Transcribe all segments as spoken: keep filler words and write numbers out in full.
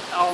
Ja.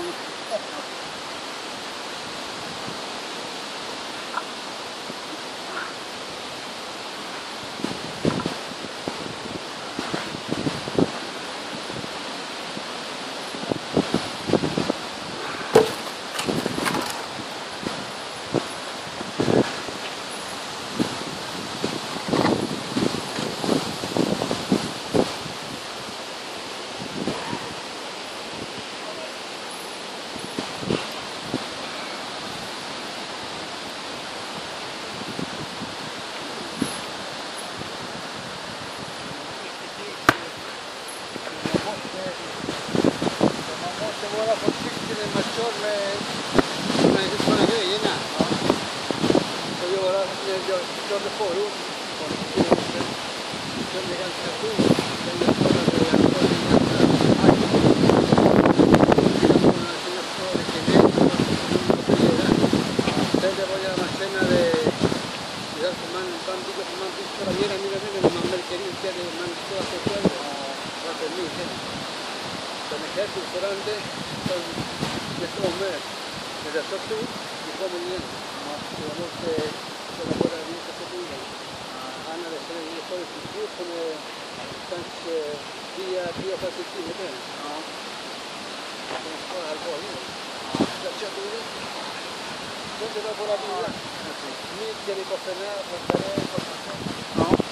Vara försiktig när man kör med de här grejerna. Ja. Och göra, när jag körde förut, körde ganska stor. Men jag körde, jag körde ganska high. Jag körde lite lätt och sen det var jag man känner därför man, man tycker att man vill köra mer och mer och mer men man märker inte att man kör sig själv. Varför mycket? Den är helt fortfarande som det kommer. När det är så stort, det kommer igen. Jag måste köra bara visa på bilen. Annars är det så ett beslut som är kanske tio till femton kilometer. Det är så här gånger. Jag köpte det. Så det var bara bilar. Mitt i kaféerna, på kaféer, på kaféer.